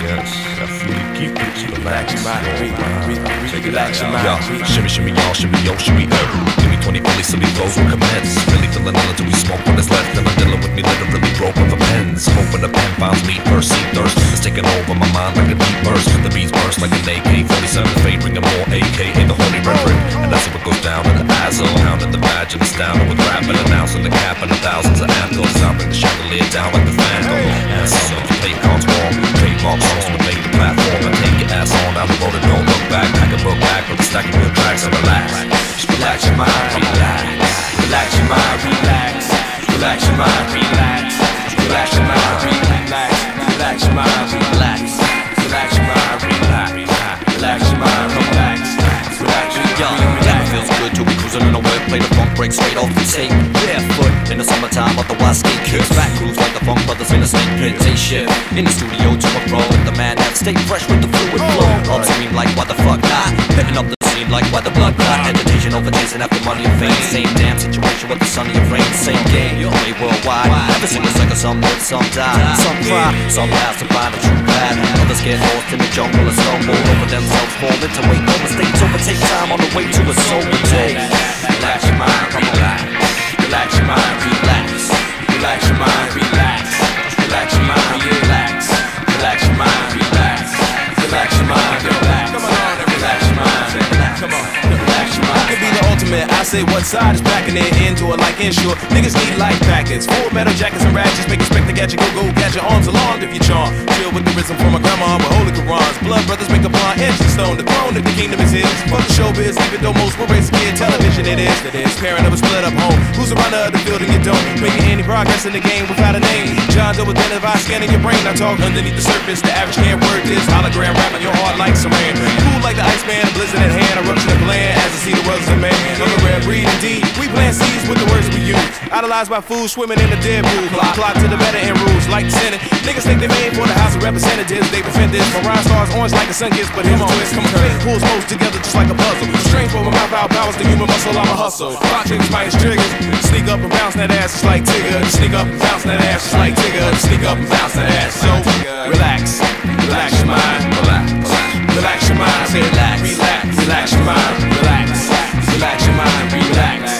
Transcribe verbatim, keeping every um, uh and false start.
Yes, definitely keep it relax your mind. Take it out, y'all. Shimmy, shimmy, y'all, shimmy, yo, shimmy, er. Give me twenty billy, silly flows will commence. Really feeling ill until we smoke what is left. And I'm dealing with me literally broke with a pens. Hoping the pen finds me first, see thirst. It's taking over my mind like a deep burst. The beats burst like an A K forty-seven, fade ringing more A K A the holy reverend. And that's how it goes down in the Azle. Pounding the badge and astounding with rap and announcing the cap and the thousands of anthems. I bring the chandelier down like the phantom. And some of the play cards wrong. Trademark songs to make the platform. I take your ass on down the road and don't look back. Pack a book back with a stack of good tracks and relax. Just relax your mind, relax. Relax your mind, relax. Relax your mind, relax. Relax your mind, relax. Relax your mind, relax. Relax your mind, relax. Relax your mind, relax. Relax your mind, relax. Feels good to be cruising in a whip. Play the funk break straight off the tape. Barefoot in the summertime, otherwise skate kicks. Back grooves like the Funk Brothers in a snake pit. They shift in the studio to a pro. The man that stay fresh with the fluid flow. Upstream like why the fuck not? Picking up the scene like why the blood clot. Hesitation over chasing after money and fame. Same damn situation with the sun and rain. Same game, you play worldwide. Every single second, some live, some die. Some cry, some pass to find a true path. Others get lost in the jungle and stumble over themselves, fall into weight. No mistakes, overtake time on the way to a sober day. Relax your mind, come on, relax. Relax your mind, relax. Relax your mind, relax. Relax your mind, relax. Relax your mind, relax. Relax your mind, relax. Come on, relax your mind, relax. Come on, relax your mind. Could be the ultimate. I say what side is backing it into it like insure. Niggas need life packets, full metal jackets and ratchets. Make expect to get your go go, get your arms alarmed if you charm. Chill with the rhythm from my grandma with holy Qurans. Blood brothers make a blind edge and stone. The throne of the kingdom is his. Fuck the showbiz, even though most will raise a kid. Television it is, it is. Parent of a split up home. Who's the runner of the building you don't? Making any progress in the game without a name. John Doe with then if I scanning your brain. I talk underneath the surface. The average can't word this. Hologram rapping your heart like saran. Cool like the Iceman, a blizzard at hand. Eruption of land as I see the world's a man. I'm a rare breed indeed. We plant seeds with the words we use. Idolized by fools swimming in the dead pool. Clock, clock to the better end rules like the Senate. Niggas think they made for the House of Representatives. They defend this. My rhyme stars orange like a sun kiss, but here's a twist. Come on, fate pulls most together just like a puzzle. Strange for my mouth out powers the human muscle. I'm a hustle. Rock triggers, minus triggers. Sneak up and bounce that ass just like Tigger. Sneak up and bounce that ass just like Tigger. Sneak up and bounce that ass. So relax, relax your mind, relax, relax your mind. Say relax, relax, relax your mind, relax, relax your mind, relax.